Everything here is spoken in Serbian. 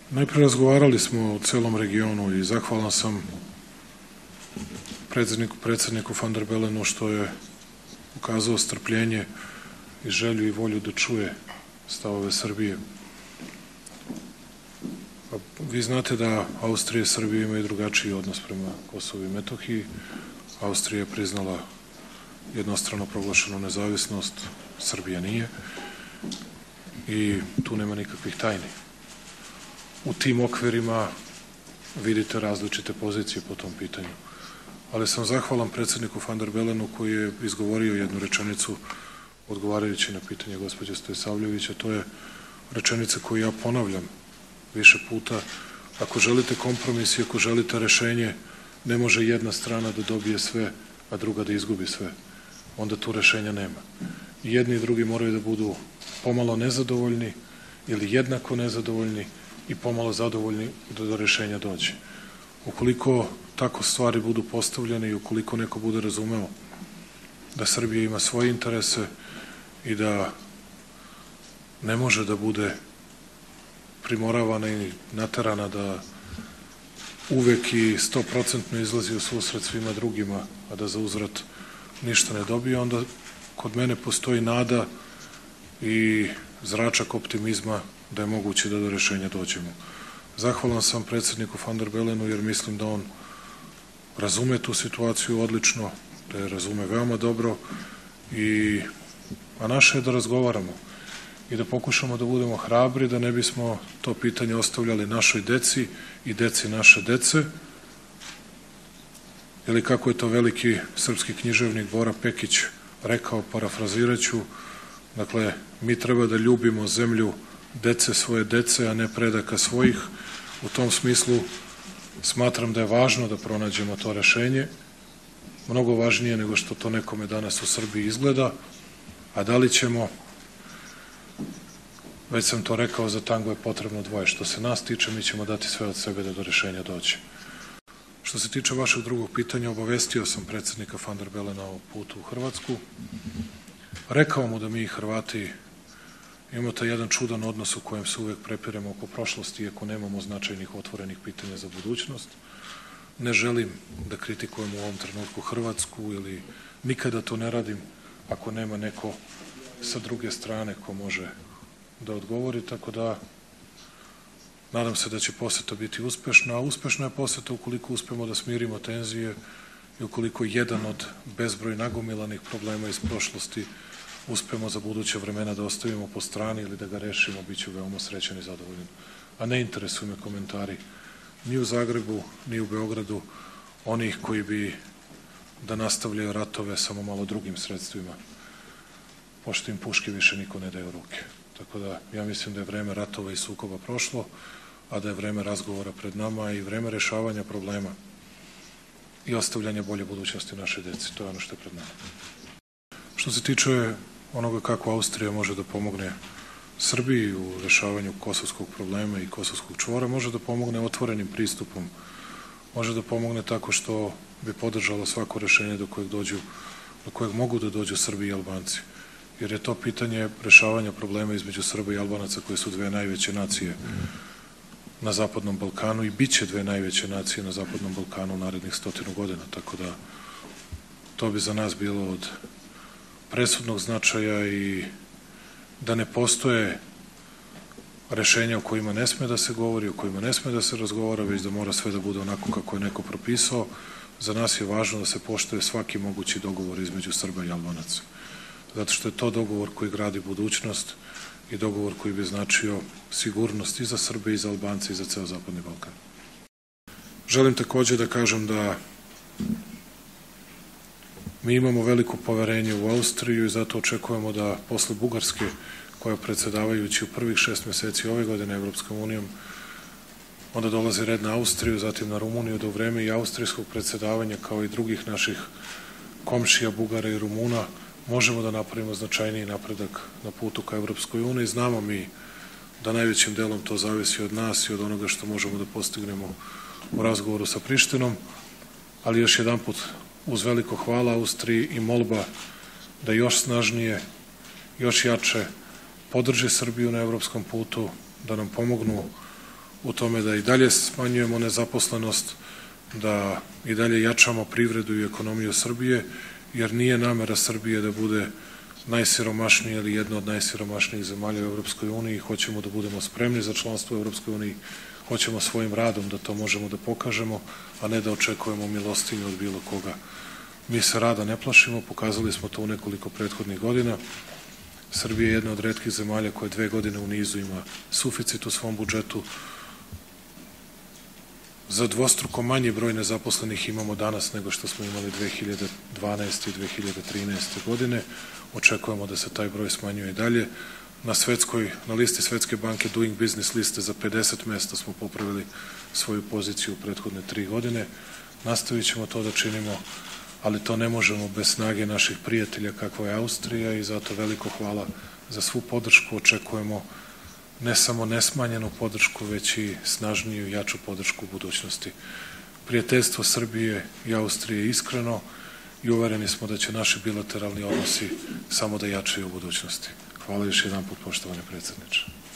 Najpre razgovarali smo o celom regionu i zahvalan sam predsedniku van der Belenu što je ukazao strpljenje i želju i volju da čuje stavove Srbije. Vi znate da Austrija i Srbija imaju drugačiji odnos prema Kosovu i Metohiji. Austrija je priznala jednostrano proglašenu nezavisnost, Srbija nije i tu nema nikakvih tajni. U tim okvirima vidite različite pozicije po tom pitanju. Ali sam zahvalan predsedniku van der Belenu koji je izgovorio jednu rečenicu odgovarajući na pitanje gospođe Stojsavljevića. To je rečenica koju ja ponavljam više puta. Ako želite kompromis i ako želite rešenje, ne može jedna strana da dobije sve, a druga da izgubi sve. Onda tu rešenja nema. I jedni i drugi moraju da budu pomalo nezadovoljni ili jednako nezadovoljni i pomalo zadovoljni da do rešenja dođe. Ukoliko tako stvari budu postavljene i ukoliko neko bude razumeo da Srbija ima svoje interese i da ne može da bude primoravana i naterana da uvek i 100% izlazi u susret svima drugima, a da za uzvrat ništa ne dobije, onda kod mene postoji nada i zračak optimizma da je moguće da do rešenja dođemo. Zahvalan sam predsedniku van der Belenu jer mislim da on razume tu situaciju odlično, da je razume veoma dobro, a naše je da razgovaramo i da pokušamo da budemo hrabri, da ne bismo to pitanje ostavljali našoj deci i deci naše dece, ili kako je to veliki srpski književnik Bora Pekić rekao, parafraziraću, dakle, mi treba da ljubimo zemlju dece svoje dece, a ne predaka svojih. U tom smislu smatram da je važno da pronađemo to rešenje, mnogo važnije nego što to nekome danas u Srbiji izgleda, a da li ćemo, već sam to rekao, za tango je potrebno dvoje. Što se nas tiče, mi ćemo dati sve od sebe da do rešenja dođe. Što se tiče vašeg drugog pitanja, obavestio sam predsednika van der Belena o putu u Hrvatsku. Rekao mu da mi Hrvati imamo taj jedan čudan odnos u kojem se uvek prepiremo oko prošlosti, iako nemamo značajnih otvorenih pitanja za budućnost. Ne želim da kritikujem u ovom trenutku Hrvatsku ili nikada to ne radim ako nema neko sa druge strane ko može da odgovori, tako da nadam se da će poseta biti uspešna, a uspešna je poseta ukoliko uspemo da smirimo tenzije i ukoliko jedan od bezbroj nagomilanih problema iz prošlosti uspemo za buduće vremena da ostavimo po strani ili da ga rešimo, bit ću veoma srećan i zadovoljan. A ne interesuju me komentari ni u Zagrebu, ni u Beogradu, onih koji bi da nastavljaju ratove samo malo drugim sredstvima, pošto im puške više niko ne daje u ruke. Tako da ja mislim da je vreme ratova i sukoba prošlo, a da je vreme razgovora pred nama i vreme rešavanja problema i ostavljanja bolje budućnosti naše deci. To je ono što je pred nama. Što se tiče onoga kako Austrija može da pomogne Srbiji u rešavanju kosovskog problema i kosovskog čvora, može da pomogne otvorenim pristupom, može da pomogne tako što bi podržala svako rešenje do kojeg mogu da dođu Srbi i Albanci. Jer je to pitanje rešavanja problema između Srba i Albanaca, koje su dve najveće nacije na Zapadnom Balkanu i bit će dve najveće nacije na Zapadnom Balkanu u narednih 100 godina. Tako da to bi za nas bilo od presudnog značaja i da ne postoje rešenja o kojima ne sme da se govori, o kojima ne sme da se razgovara, već da mora sve da bude onako kako je neko propisao. Za nas je važno da se poštuje svaki mogući dogovor između Srba i Albanaca. Zato što je to dogovor koji gradi budućnost i dogovor koji bi značio sigurnost i za Srbe i za Albance i za ceo Zapadni Balkan. Želim takođe da kažem da mi imamo veliko poverenje u Austriju i zato očekujemo da posle Bugarske, koja je predsedavajući u prvih 6 meseci ove godine Evropskom unijom, onda dolazi red na Austriju, zatim na Rumuniju, da u vreme i austrijskog predsedavanja, kao i drugih naših komšija, Bugara i Rumuna, možemo da napravimo značajniji napredak na putu ka Evropskoj uniji. Znamo mi da najvećim delom to zavisi od nas i od onoga što možemo da postignemo u razgovoru sa Prištinom, ali još jedan put uz veliko hvala Austriji i molba da još snažnije, još jače podrži Srbiju na evropskom putu, da nam pomognu u tome da i dalje smanjujemo nezaposlenost, da i dalje jačamo privredu i ekonomiju Srbije, jer nije namera Srbije da bude najsiromašnija ili jedna od najsiromašnijih zemalja u Evropskoj uniji. Hoćemo da budemo spremni za članstvo u Evropskoj uniji, hoćemo svojim radom da to možemo da pokažemo, a ne da očekujemo milostinju od bilo koga. Mi se rada ne plašimo, pokazali smo to u nekoliko prethodnih godina. Srbija je jedna od retkih zemalja koja 2 godine u nizu ima suficit u svom budžetu. Za dvostruko manji broj nezaposlenih imamo danas nego što smo imali 2012. i 2013. godine. Očekujemo da se taj broj smanjuje i dalje. Na listi Svetske banke Doing Business liste za 50 mesta smo popravili svoju poziciju u prethodne 3 godine. Nastavit ćemo to da činimo, ali to ne možemo bez snage naših prijatelja kakva je Austrija i zato veliko hvala za svu podršku. Očekujemo ne samo nesmanjenu podršku, već i snažniju i jaču podršku u budućnosti. Prijateljstvo Srbije i Austrije je iskreno i uvereni smo da će naši bilateralni odnosi samo da jačaju u budućnosti. Hvala još jedan put, poštovani predsjedniče.